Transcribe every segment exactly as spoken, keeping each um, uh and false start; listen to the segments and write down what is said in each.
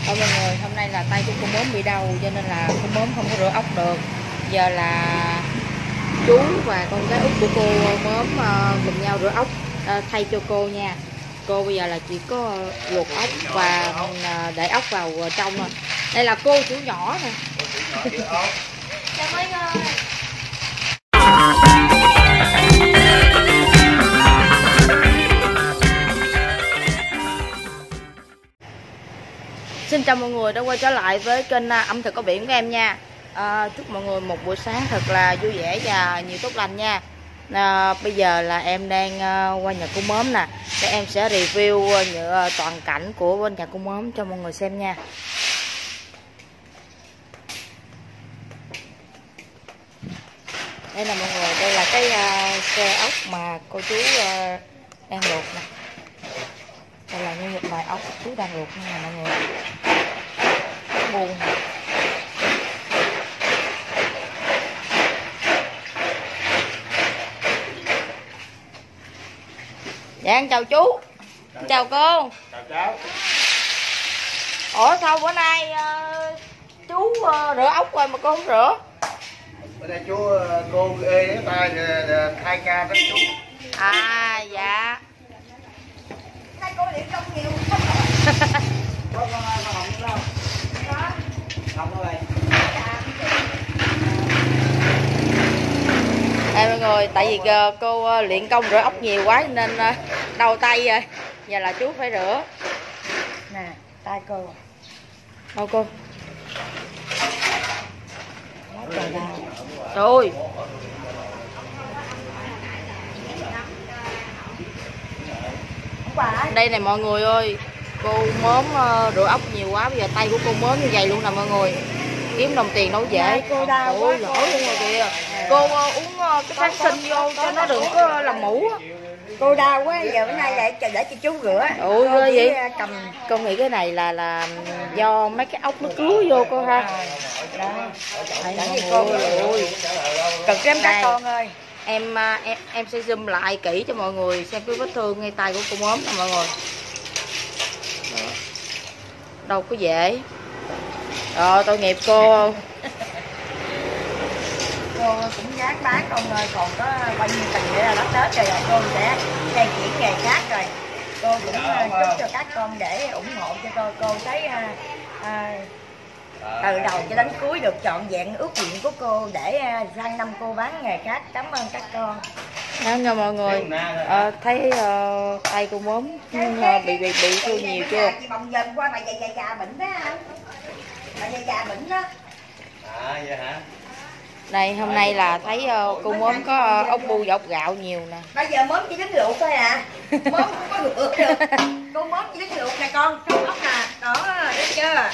Mọi người, hôm nay là tay của cô mớm bị đau cho nên là cô mớm không có rửa ốc được. Giờ là chú và con gái út của cô mớm uh, cùng nhau rửa ốc uh, thay cho cô nha. Cô bây giờ là chỉ có luộc ốc và uh, để ốc vào trong thôi. Đây là cô chủ nhỏ nè. Chào mọi người. Xin chào mọi người đã quay trở lại với kênh ẩm thực có biển của em nha. À, chúc mọi người một buổi sáng thật là vui vẻ và nhiều tốt lành nha. À, bây giờ là em đang uh, qua nhà cô mớm nè, để em sẽ review uh, toàn cảnh của bên nhà cô mớm cho mọi người xem nha. Đây là mọi người, đây là cái uh, xe ốc mà cô chú uh, đang luộc nè. Đây là như một bài ốc chú đang luộc nha mọi người. Buồn. Dạ em chào chú. Chào, chào cô. Chào cháu. Ủa sao bữa nay uh, chú uh, rửa ốc rồi mà cô không rửa? Bữa nay chú uh, cô ê cái tay thay ca với chú. À dạ. Hai cô điện công nhiều. Có con con Hồng đâu? Có. Hồng đâu vậy? Đây mọi người, tại vì uh, cô uh, luyện công rửa ốc nhiều quá nên uh, đau tay rồi. Giờ là chú phải rửa. Nè, tay cô. Đâu cô? Trời đau. Trời ơi. Đây này mọi người ơi, cô mớm uh, rửa ốc nhiều quá, bây giờ tay của cô mớm như vậy luôn nè mọi người. Kiếm đồng tiền đâu dễ. Cô đau ôi quá, lỗi luôn rồi kìa. Cô uh, uống uh, cái kháng sinh vô cho nó đừng có làm mũ. Cô đau quá, giờ bữa nay để để cho chú rửa. Ôi ghê vậy. Cầm. Con nghĩ cái này là là do mấy cái ốc nó cứa vô cô ha. Đó. Đây Để mọi gì cô người ơi. cực lắm các Đây. con ơi. Em em em sẽ zoom lại kỹ cho mọi người xem cái vết thương ngay tay của cô mớm nè mọi người. Đó. Đâu có dễ. Rồi tội nghiệp cô. Cô cũng dám bán con ơi, còn có bao nhiêu tiền để là lót Tết rồi, rồi cô sẽ thay chuyển nghề khác rồi. Cô cũng uh, chúc cho các con để ủng hộ cho cô. Cô thấy uh, uh, từ đầu cho đến cuối được trọn vẹn ước nguyện của cô để uh, sang năm cô bán nghề khác. Cảm ơn các con. Đó nha mọi người. À, thấy uh, tay cô mớm uh, bị bị bị thương nhiều chưa? Chị bồng dần qua bà già già già bệnh đó anh. Bà già già bệnh đó. À vậy hả? Đây hôm nay là thấy uh, cô mớm có uh, ốc bu và ốc gạo nhiều nè. Bây giờ mớm chỉ đứng luộc thôi à. Mớm không có luộc được. Cô mớm chỉ đứng luộc nè con. Trong ốc nè. Đó, thấy chưa?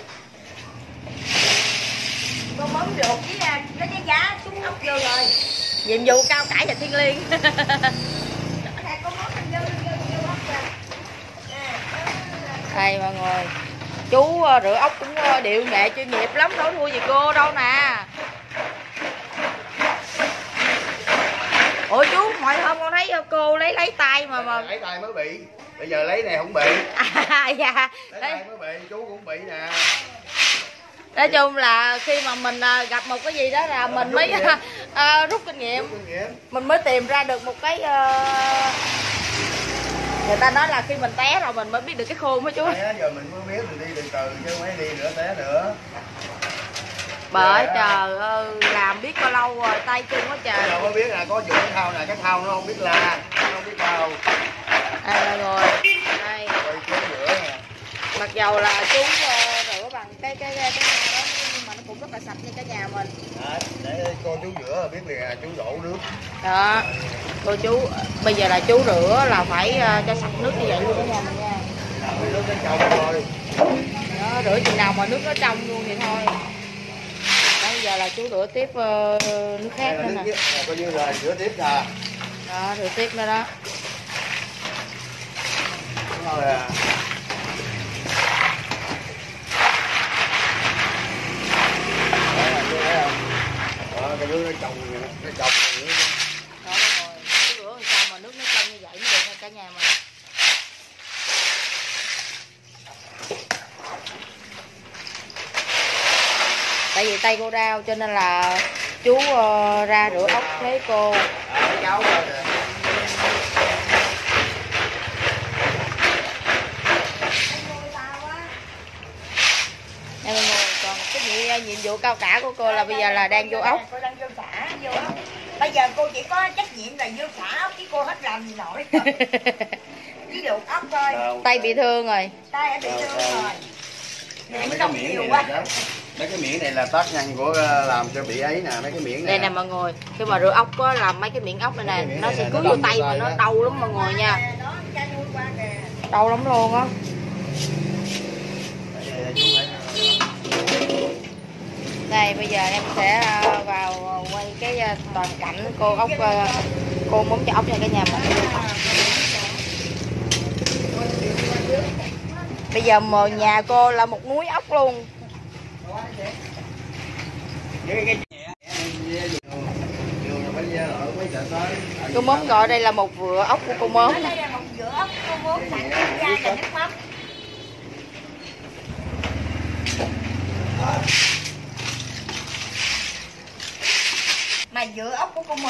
Cô mớm luộc với lấy cái giá xuống ốc vô rồi. Nhiệm vụ cao cả và thiêng liêng. Nè, cô mớm mình vô vô vô ốc nè. Đây mọi người. Chú uh, rửa ốc cũng uh, điệu nghệ chuyên nghiệp lắm, đâu thua gì cô đâu nè. Ủa chú, mọi hôm con thấy cô lấy lấy tay mà mà Lấy tay mới bị. Bây giờ lấy này không bị. À dạ. Lấy tay mới bị, chú cũng bị nè. Nói chung là khi mà mình gặp một cái gì đó là mình mới uh, rút kinh nghiệm. Rút kinh nghiệm. Mình mới tìm ra được một cái uh... người ta nói là khi mình té rồi mình mới biết được cái khôn đó chú. Đấy, giờ mình mới biết mình đi từ từ chứ mấy đi nữa té nữa. Bởi trời ơi, làm biết bao lâu rồi, tay chân quá trời. Đâu có biết là có dụng cái thao nè, cái thao nó không biết la, nó không biết thao. Đây mọi người, đây. Rồi chú rửa nè. Mặc dầu là chú uh, rửa bằng cái cái cái cái đó nhưng mà nó cũng rất là sạch như cả nhà mình. Đấy, để cô chú rửa là biết liền là chú đổ nước. Đó, cô chú, bây giờ là chú rửa là phải uh, cho sạch nước như vậy luôn cả nhà mình nha. Nước nó trong thôi. Đó, rửa chừng nào mà nước nó trong luôn thì thôi. Đó, bây giờ là chú rửa tiếp uh, nước khác nữa nè. Coi như là rửa tiếp nè. Đó, rửa tiếp nữa đó. Đúng rồi à. Đó, cái nước nó trong vậy đó, nó trong rồi. Đó rồi, chú rửa làm sao mà nước nó trong như vậy mới được nha cả nhà mình. tại vì tay cô đau cho nên là chú uh, ra rửa ốc thế cô. À, cháu rồi. Em ngồi, còn cái nhiệm, nhiệm vụ cao cả của cô là bây giờ là đang vô ốc. Cô đang vô xả, vô ốc. Bây giờ cô chỉ có trách nhiệm là vô xả ốc chứ cô hết làm gì nổi. Ví dụ ốc thôi. Tay bị thương rồi. Tay đã bị thương rồi. Mấy cái miệng này là mấy cái miệng này là tác nhân của làm cho bị ấy nè, mấy cái miệng này. Đây nè mọi người, khi mà rửa ốc có làm mấy cái miệng ốc này nè, nó sẽ cứ vô tay mà nó đau lắm mọi người nha. Đau lắm luôn á. Đây bây giờ em sẽ vào quay cái toàn cảnh cô ốc, cô muốn cho ốc cho cả nhà mình. Bây giờ mờ nhà cô là một núi ốc luôn. Cô mớm gọi đây là một vựa ốc của cô mớm. Đây là một vựa ốc cô mớm sẵn da và nước mắm. Mà vựa ốc của cô mớm.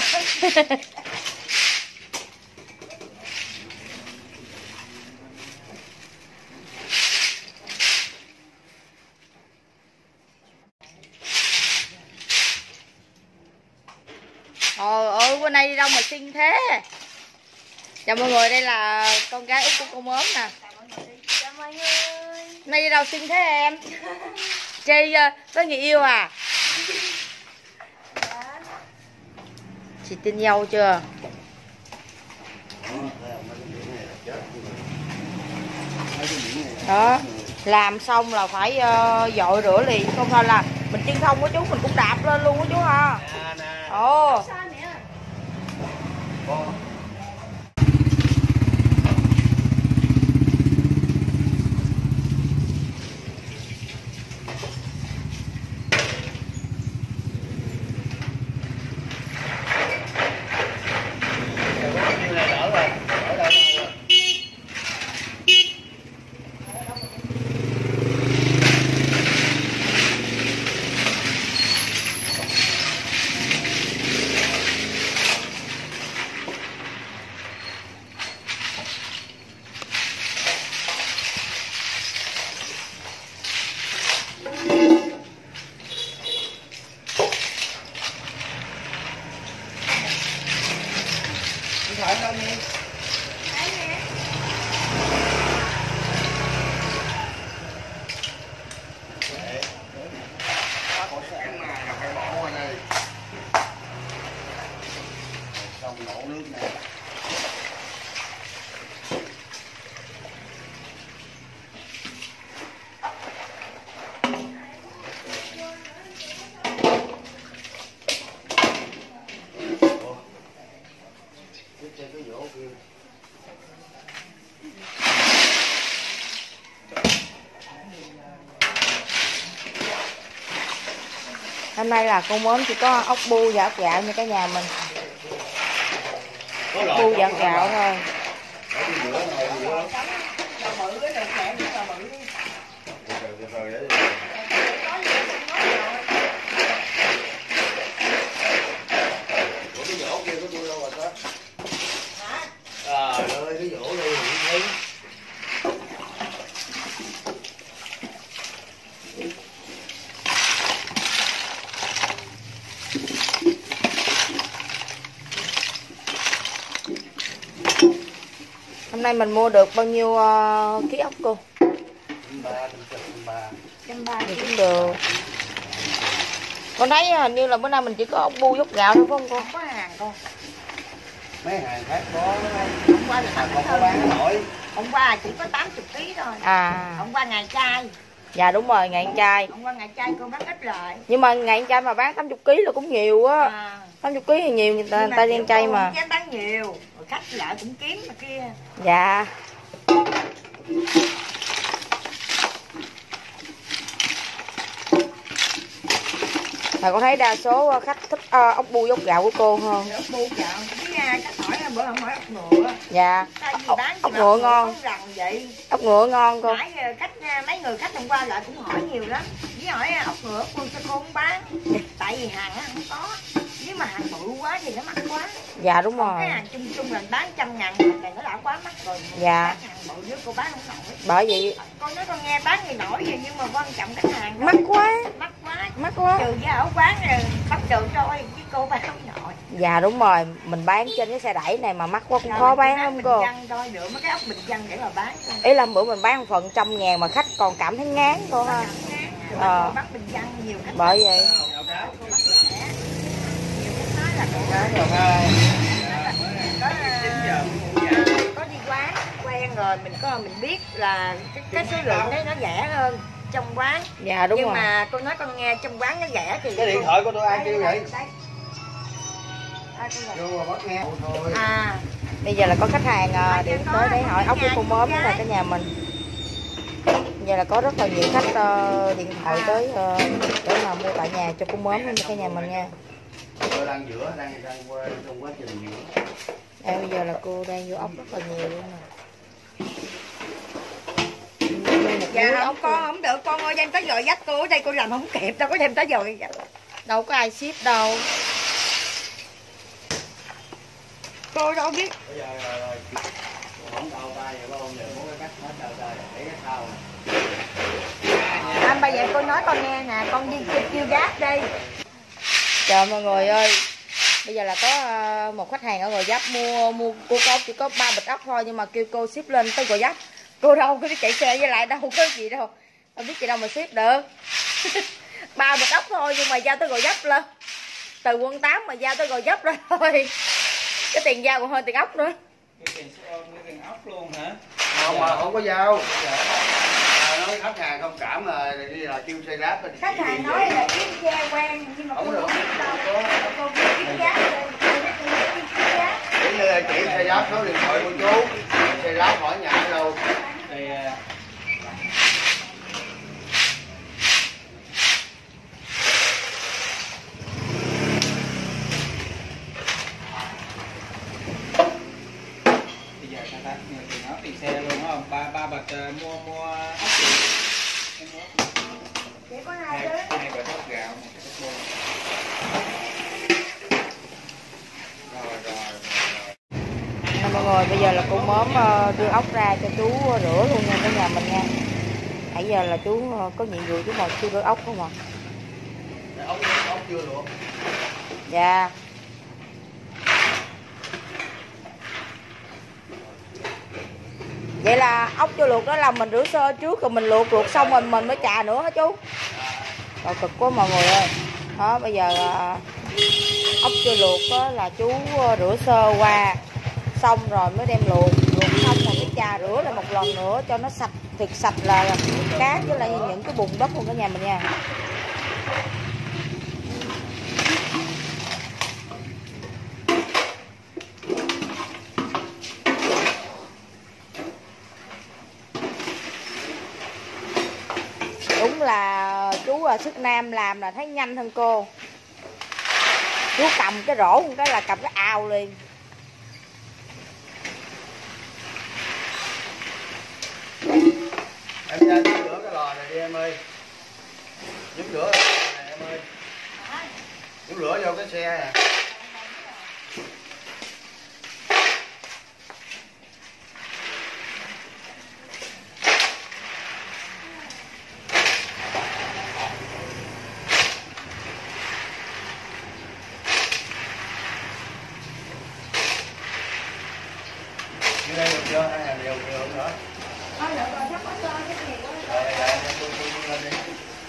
Trời ơi, bữa nay đi đâu mà xinh thế. Chào mọi người, đây là con gái út của cô mớm nè. Chào mọi người. Nay đi đâu xinh thế em? Chơi uh, với người yêu à? Chị tin nhau chưa? Đó, làm xong là phải uh, dội rửa liền, không thôi là mình chân không của chú mình cũng đạp lên luôn của chú ha. Ồ. Hôm nay là cô mớm chỉ có ốc bu và ốc gạo như cả nhà mình. Ốc bu và ốc gạo thôi. Hôm nay mình mua được bao nhiêu uh, ký ốc cô? Trăm ba thì cũng được. Con thấy hình như là bữa nay mình chỉ có ốc bu ốc gạo thôi phải không cô? Không có hàng con. Mấy hàng khác có. Hôm qua là mà còn có bán nổi. Hôm qua chỉ có tám mươi ký thôi. À. Hôm qua ngày trai. Dạ đúng rồi, ngày ăn chay. Hôm qua ngày trai cô bán ít lại. Nhưng mà ngày ăn chay mà bán tám mươi ký là cũng nhiều á. À. tám mươi ký thì nhiều, người ta, người ta đi ăn chay mà. Dám bán nhiều, rồi khách lại cũng kiếm mà kia. Dạ. Mà con thấy đa số khách thích uh, ốc bu ốc gạo của cô hơn. Ốc bu gạo, cái khách hỏi bữa không hỏi ốc ngựa. Dạ. Tại vì bán ốc ngựa ngon. Rằng vậy. Ốc ngựa ngon cô. Nãy khách mấy người khách hôm qua lại cũng hỏi nhiều lắm. Với hỏi ốc ngựa ốc ngựa cho cô không bán. Tại vì hàng không có. Nếu mà hàng bự quá thì nó mắc quá. Dạ đúng Còn rồi. cái hàng chung chung là bán trăm ngàn này nó đã quá mắc rồi. Dạ. Hàng bự với cô bán không nổi. Bởi vậy Con nói con nghe bán thì nổi vậy nhưng mà quan trọng khách hàng mắc quá. Mắc quá. Mắc quá. Trừ giá ở quán rồi bắt được thôi với cô bán không nổi. Dạ đúng rồi, mình bán trên cái xe đẩy này mà mắc quá cũng khó bán lắm cô. Bình dân thôi, lựa mấy cái ốc bình dân để mà bán. Ý là bữa mình bán một phần trăm ngàn mà khách còn cảm thấy ngán cô ha. Ờ. Bán bình dân nhiều khách. Bởi vậy. Có đi quán quen rồi mình có mình biết là cái, cái số lượng đấy nó rẻ hơn trong quán. Dạ đúng nhưng rồi. Nhưng mà cô nói con nghe trong quán nó rẻ thì cái điện thoại của tôi ai kêu vậy? Vô bắt nghe. À, bây giờ là có khách hàng uh, điện tới để hỏi ốc của cô mớm là cái nhà mình. Giờ là có rất là nhiều khách uh, điện thoại tới uh, để mà mua tại nhà cho cô mớm cái nhà mình nha. Tôi đang giữa đang đang qua trong quá trình giữa. Đây, bây giờ là cô đang vô ốc rất là nhiều luôn nè. Dạ không con không được con ơi, em tới giờ dắt cô ở đây cô làm không kịp đâu có thêm tới giờ. Đâu có ai ship đâu. Cô đâu biết. Bây giờ rồi không đau tay rồi không giờ muốn cái cắt hết đau tay để cái thao. Anh bây giờ cô nói con nghe nè, con đi kêu, kêu gác đi. Trời mọi người ơi, bây giờ là có một khách hàng ở Gò Vấp mua mua cô có chỉ có ba bịch ốc thôi nhưng mà kêu cô ship lên tới Gò Vấp. Cô đâu có biết chạy xe với lại đâu có gì đâu, không biết gì đâu mà ship được. Ba bịch ốc thôi nhưng mà giao tới Gò Vấp lên, từ quận tám mà giao tới Gò Vấp lên thôi. Cái tiền giao còn hơn tiền ốc nữa. Cái tiền số ôm, cái tiền ốc luôn hả? Không mà không có giao. À, nói khách hàng thông cảm là đi là kêu xe ráp. Khách hàng nói là kiếm xe quen nhưng mà không cô được. không biết đâu. Cô kiếm gác lên, cô nói cô kiếm gác. Chỉ như là chị xe ráp số điện thoại của chú. Xe ráp hỏi nhà ở đâu. Thì bây giờ ta ta tiền ốc tiền xe luôn đúng không? Ba ba bịch uh, mua mua ốc gì? Em mua ốc. Chỉ có hai Hai đứa. hai bịch ốc gạo, một bịch ốc bông. Rồi rồi rồi. Nè mọi người, bây giờ là cô mớm đưa ốc ra cho chú rửa luôn nha, cái nhà mình nha. Nãy giờ là chú có nhiệm vụ chú mà chú rửa ốc không ạ? Ốc, ốc chưa luộc. Dạ. Vậy là ốc chưa luộc đó là mình rửa sơ trước rồi mình luộc luộc xong rồi mình mới chà nữa hả chú? Rồi cực quá mọi người ơi. Đó bây giờ ốc chưa luộc đó là chú rửa sơ qua xong rồi mới đem luộc, luộc xong rồi mới chà rửa lại một lần nữa cho nó sạch, thực sạch là cát với lại những cái bùn đất của cả nhà mình nha. Đúng là chú ở Sức Nam làm là thấy nhanh hơn cô. Chú cầm cái rổ một cái là cầm cái ào liền. Em ra nhúng rửa cái lò này đi em ơi. Nhúng rửa cái lò này em ơi. Nhúng rửa vô cái xe nè. Như đây được chưa? Hay là điều nhiều hơn nữa? Thôi được rồi, sắp hết rồi, cái gì đó. Rồi, rồi, tôi tôi lên đi.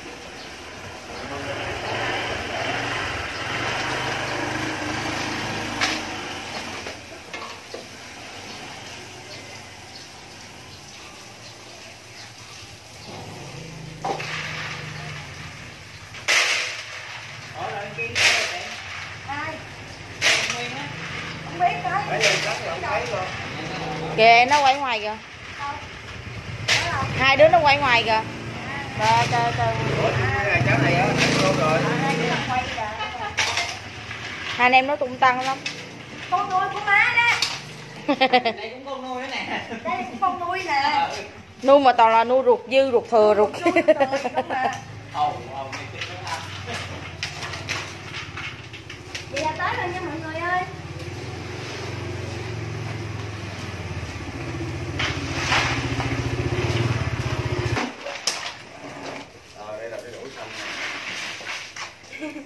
Ở lại kia đi. Ai? Nguyên á. Không biết đó. Thấy lên cắt rồi, không thấy rồi. Kìa nó quay ngoài kìa. Hai đứa nó quay ngoài kìa. Trời trời trời. Ủa, cái cháu này á, luôn rồi. Hai anh em nó tung tăng lắm. Con nuôi của má đó. Đây cũng con nuôi nữa nè. Đây cũng con nuôi nè. Nuôi mà toàn là nuôi ruột dư, ruột thừa, ruột. Ồ, ồ, này chết nó ăn. Vậy là tới rồi nha mọi người ơi. Ờ, đây là cái đũa xanh này.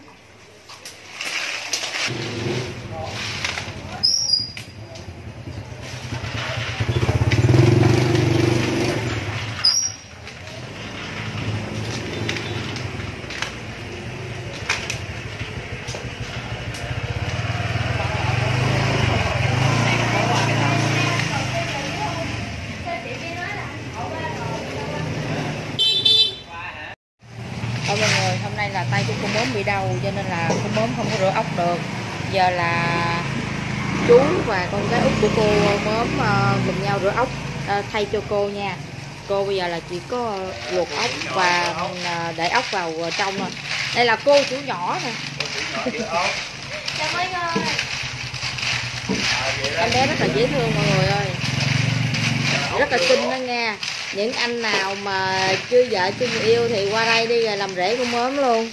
Thôi mọi người, hôm nay là tay của cô mớm bị đau cho nên là cô mớm không có rửa ốc được. Giờ là chú và con gái út của cô mớm uh, cùng nhau rửa ốc uh, thay cho cô nha. Cô bây giờ là chỉ có luộc ốc và uh, để ốc vào trong thôi. Đây là cô chủ nhỏ nè. Chào mọi người. Em bé rất là dễ thương mọi người ơi, rất là xinh đó nha. Những anh nào mà chưa vợ chưa người yêu thì qua đây đi rồi làm rể con mớm luôn.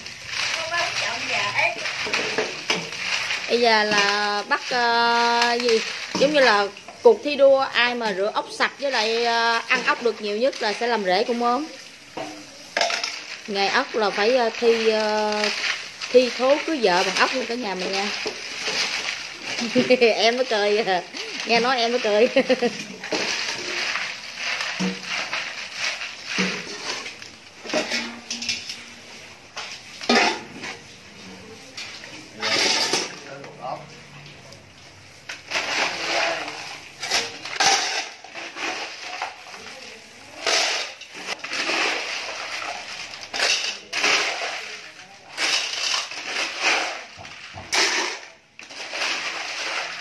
Bây giờ là bắt uh, gì giống như là cuộc thi đua ai mà rửa ốc sạch với lại uh, ăn ốc được nhiều nhất là sẽ làm rể con mớm. Ngày ốc là phải uh, thi uh, thi thố cưới vợ bằng ốc luôn cả nhà mình nha. Em nó cười à. Nghe nói em nó cười.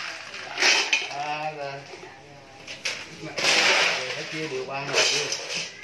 Chia đều ba rồi.